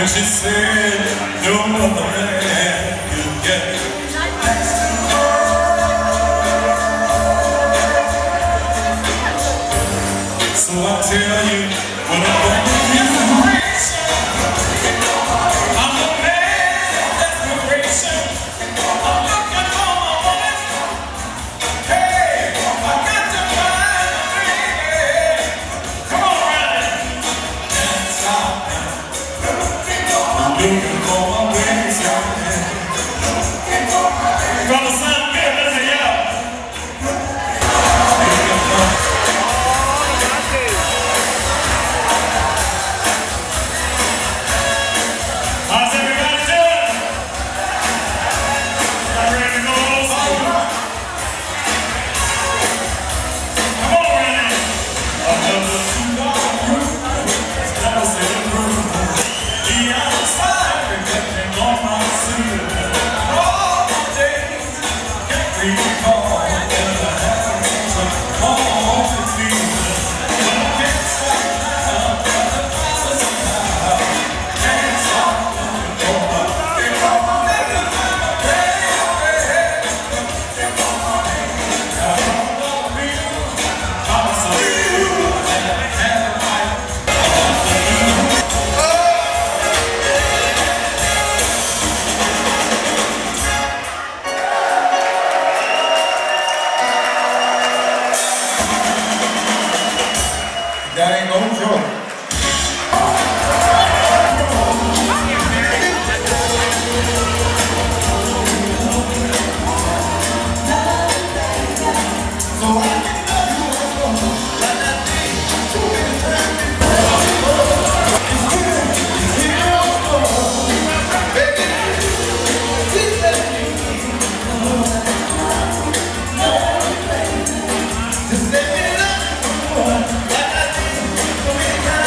when she said no other man could get. So I tell you, when I'm going to desperation, I'm a man of desperation. I'm looking for my woman. Hey, I got to find a lady. Come on, Riley. That's how I'm looking for my ways. Gonna sound good, listen, y'all. How's everybody doing? Y'all ready to go old school? Come on, Randy. Another $2 room. That's in the room. The outside reflecting on my suit. All my days can't recall ever having such all to feel. But I can't stop now. Got to follow somehow. Can't stop. That ain't no joke. Just let me know.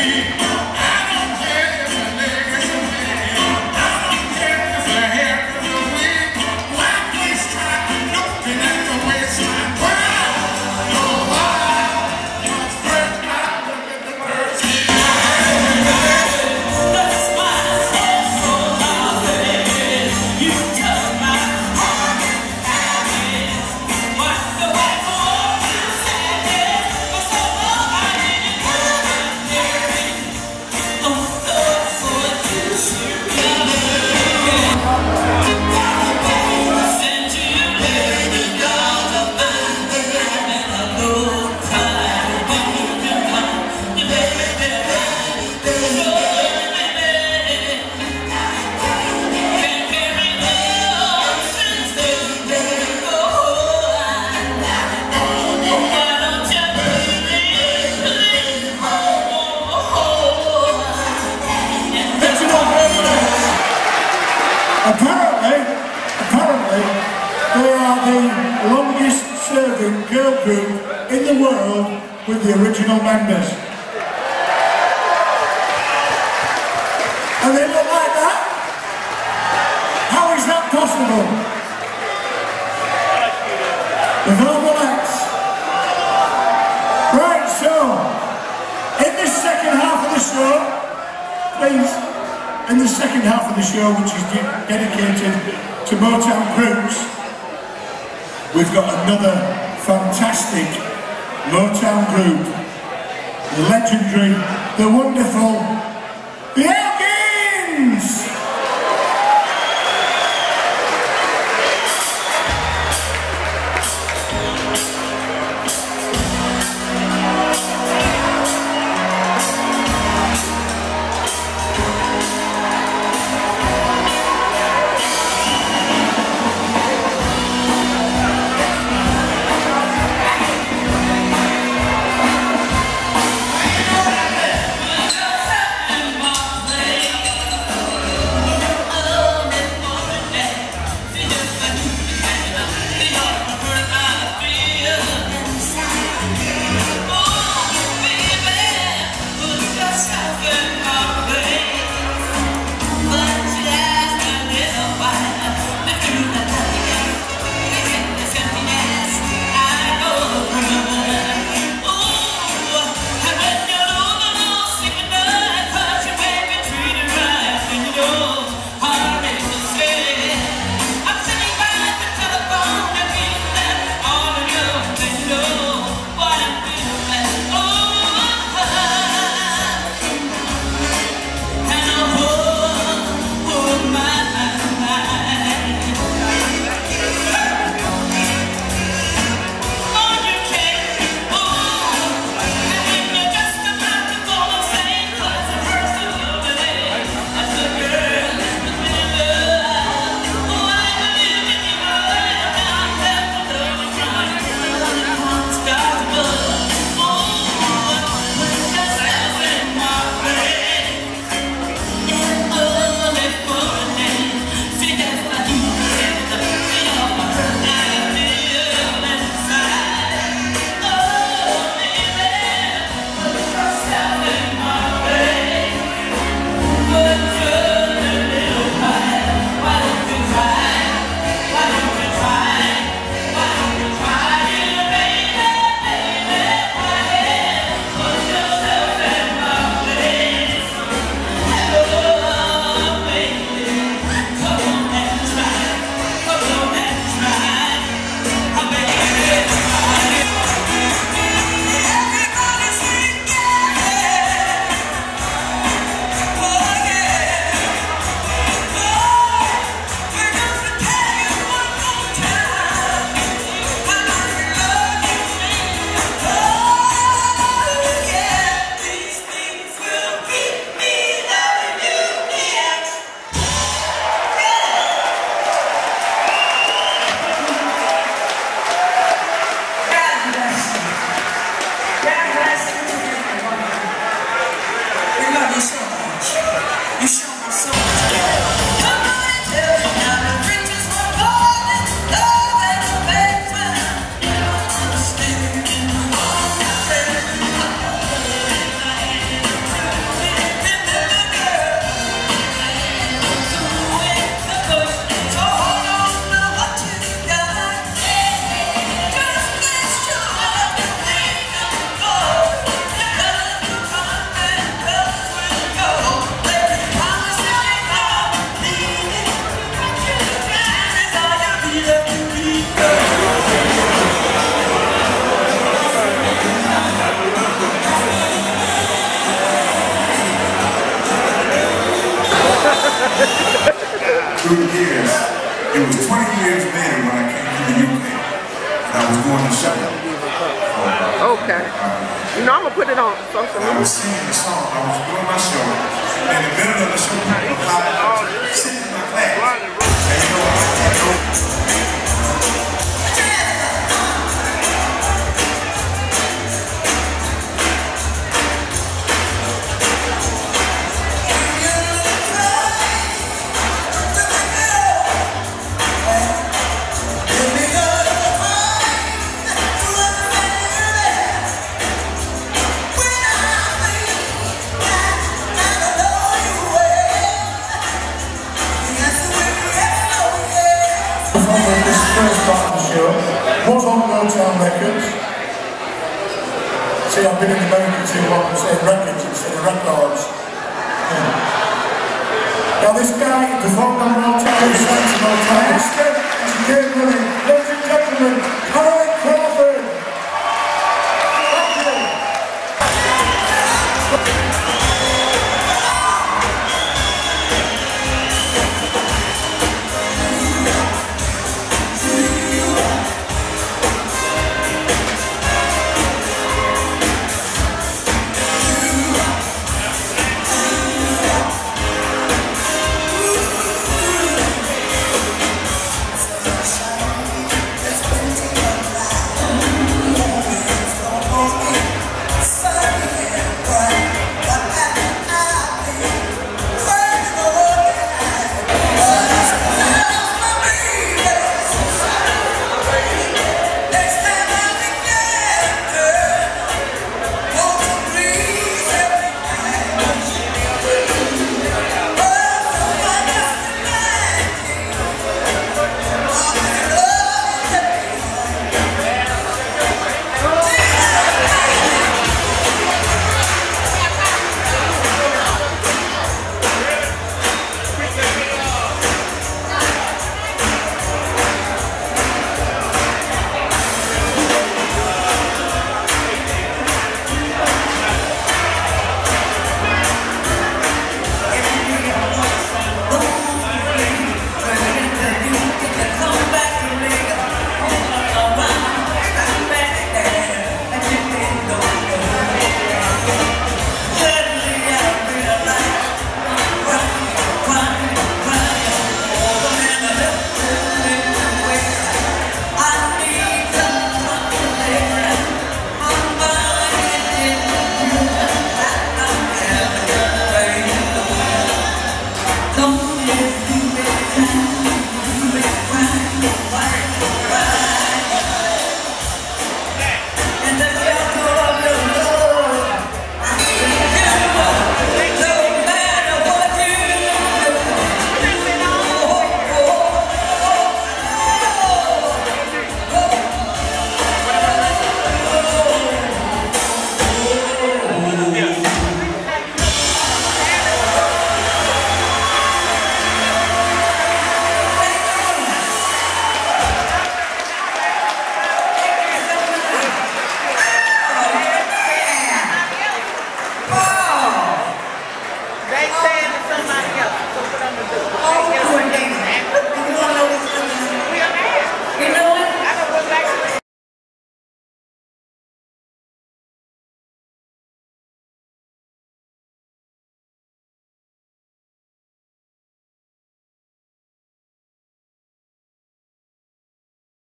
Apparently, they are the longest serving girl group in the world with the original members. And they look like that? How is that possible? With all the lights. Right, so, in the second half of the show, please, in the second half of the show, which is dedicated to Motown groups, we've got another fantastic Motown group, the legendary, the wonderful, the Elgins! years. It was 20 years later when I came to the UK. And I was going to show. Okay. You know, I'm going to put it on social media. I was singing the song. I was doing my show. And in the middle of the show, I was sitting in my class. And you know, I go. This first part of the show was on Motown Records. See, I've been in America too long, I'm saying records instead of records.